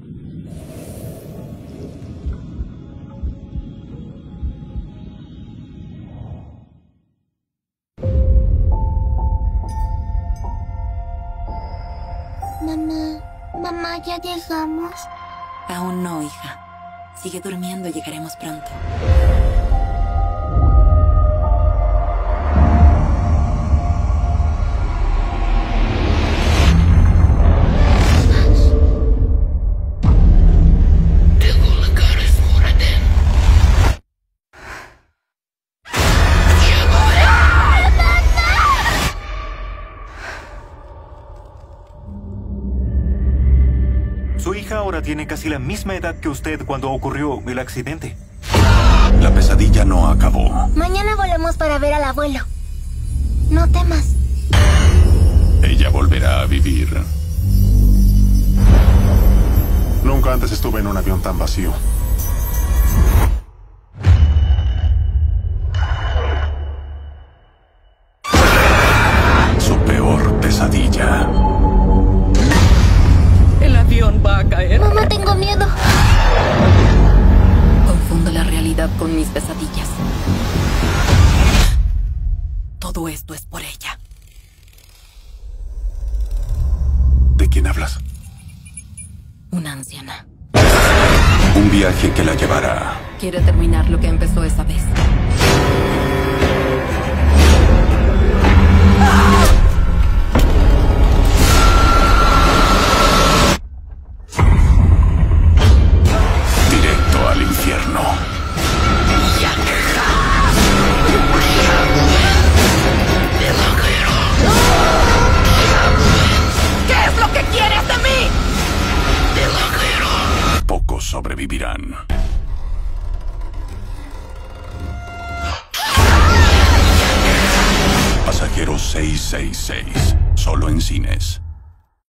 Mamá, ¿ya llegamos? Aún no, hija. Sigue durmiendo y llegaremos pronto. Su hija ahora tiene casi la misma edad que usted cuando ocurrió el accidente. La pesadilla no acabó. Mañana volvemos para ver al abuelo. No temas. Ella volverá a vivir. Nunca antes estuve en un avión tan vacío. Su peor pesadilla. El avión va a caer. Mamá, tengo miedo. Confundo la realidad con mis pesadillas. Todo esto es por ella. ¿De quién hablas? Una anciana. Un viaje que la llevará. Quiere terminar lo que empezó esa vez. Directo al infierno. ¿Qué es lo que quieres de mí? Pocos sobrevivirán. Pasajero 666. Solo en cines.